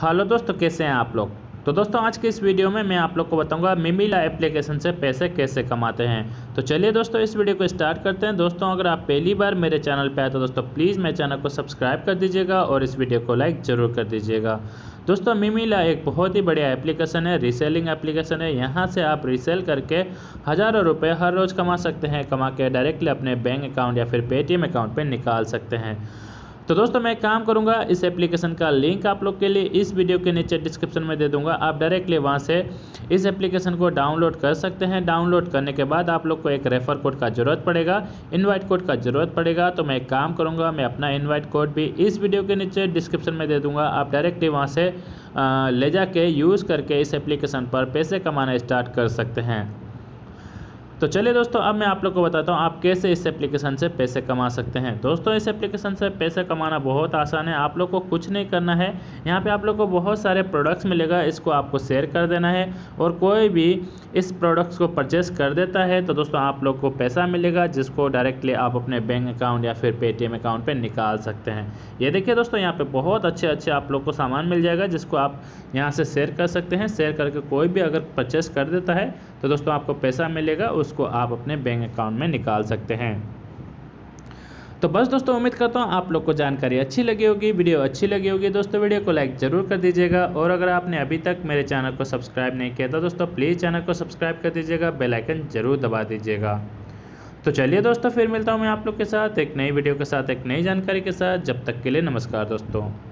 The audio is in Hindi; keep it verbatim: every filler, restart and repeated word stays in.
हेलो दोस्तों, कैसे हैं आप लोग। तो दोस्तों आज के इस वीडियो में मैं आप लोग को बताऊंगा मिमिला एप्लीकेशन से पैसे कैसे कमाते हैं। तो चलिए दोस्तों इस वीडियो को स्टार्ट करते हैं। दोस्तों अगर आप पहली बार मेरे चैनल पे आए तो दोस्तों प्लीज़ मेरे चैनल को सब्सक्राइब कर दीजिएगा और इस वीडियो को लाइक ज़रूर कर दीजिएगा। दोस्तों मिमिला एक बहुत ही बढ़िया एप्लीकेशन है, रीसेलिंग एप्लीकेशन है। यहाँ से आप रीसेल करके हज़ारों रुपये हर रोज़ कमा सकते हैं। कमा के डायरेक्टली अपने बैंक अकाउंट या फिर पेटीएम अकाउंट पर निकाल सकते हैं। तो दोस्तों मैं काम करूंगा, इस एप्लीकेशन का लिंक आप लोग के लिए इस वीडियो के नीचे डिस्क्रिप्शन में दे दूंगा। आप डायरेक्टली वहां से इस एप्लीकेशन को डाउनलोड कर सकते हैं। डाउनलोड करने के बाद आप लोग को एक रेफर कोड का ज़रूरत पड़ेगा, इनवाइट कोड का ज़रूरत पड़ेगा। तो मैं एक काम करूंगा, मैं अपना इनवाइट कोड भी इस वीडियो के नीचे डिस्क्रिप्शन में दे दूँगा। आप डायरेक्टली वहाँ से ले जाके यूज़ करके इस एप्लीकेशन पर पैसे कमाना स्टार्ट कर सकते हैं। तो चलिए दोस्तों अब मैं आप लोग को बताता हूँ आप कैसे इस एप्लीकेशन से पैसे कमा सकते हैं। दोस्तों इस एप्लीकेशन से पैसे कमाना बहुत आसान है। आप लोग को कुछ नहीं करना है। यहाँ पे आप लोग को बहुत सारे प्रोडक्ट्स मिलेगा, इसको आपको शेयर कर देना है और कोई भी इस प्रोडक्ट्स को परचेस कर देता है तो दोस्तों आप लोग को पैसा मिलेगा, जिसको डायरेक्टली आप अपने बैंक अकाउंट या फिर पेटीएम अकाउंट पर निकाल सकते हैं। ये देखिए दोस्तों यहाँ पर बहुत अच्छे अच्छे आप लोग को सामान मिल जाएगा, जिसको आप यहाँ से शेयर कर सकते हैं। शेयर करके कोई भी अगर परचेस कर देता है तो दोस्तों आपको पैसा मिलेगा, उसको आप अपने बैंक अकाउंट में निकाल सकते हैं। तो बस दोस्तों उम्मीद करता हूँ आप लोग को जानकारी अच्छी लगी होगी, वीडियो अच्छी लगी होगी। दोस्तों वीडियो को लाइक ज़रूर कर दीजिएगा और अगर आपने अभी तक मेरे चैनल को सब्सक्राइब नहीं किया तो दोस्तों प्लीज़ चैनल को सब्सक्राइब कर दीजिएगा, बेल आइकन ज़रूर दबा दीजिएगा। तो चलिए दोस्तों फिर मिलता हूँ मैं आप लोग के साथ एक नई वीडियो के साथ, एक नई जानकारी के साथ। जब तक के लिए नमस्कार दोस्तों।